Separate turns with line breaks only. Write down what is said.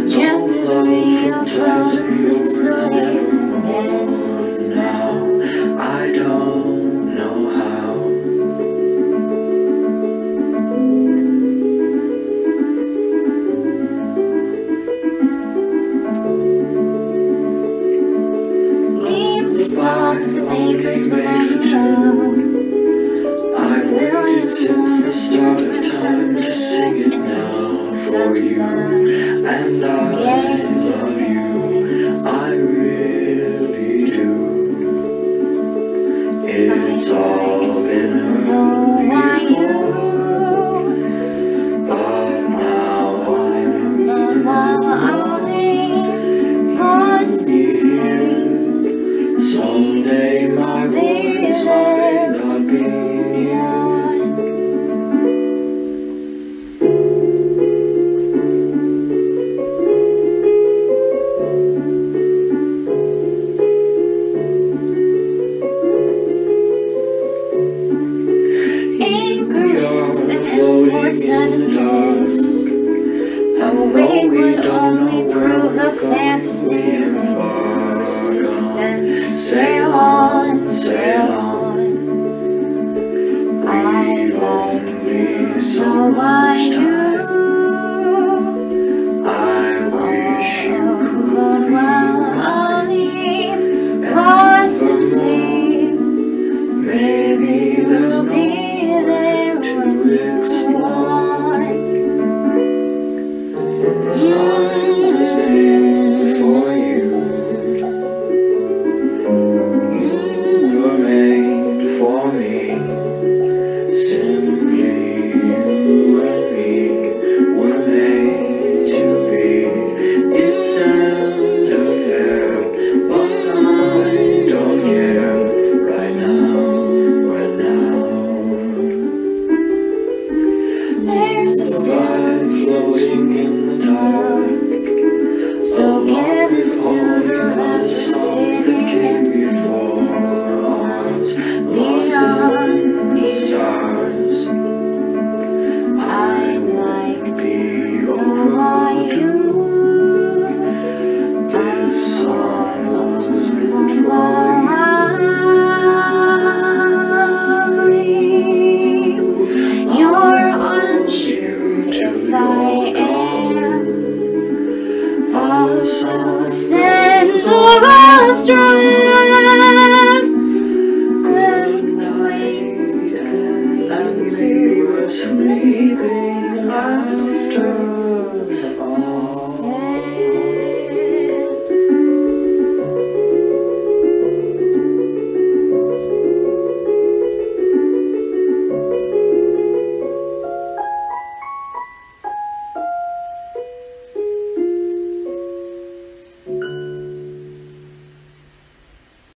dreamt of a real float amidst the waves, and then the smell.
I don't know how.
Nameless thoughts and papers belong around.
I've waited since the start of time to sing it now for you, and I love you, I really do. It's all been a movie, but now I'm
while I'm lost at sea.
someday my voice might not be one.
Anchorless and more suddenness. Awake would only prove the fantasy. Make sense. Sail on, sail on. I'd like to know why you
I wish you
could go while I'm lost at sea. Maybe we'll be there when you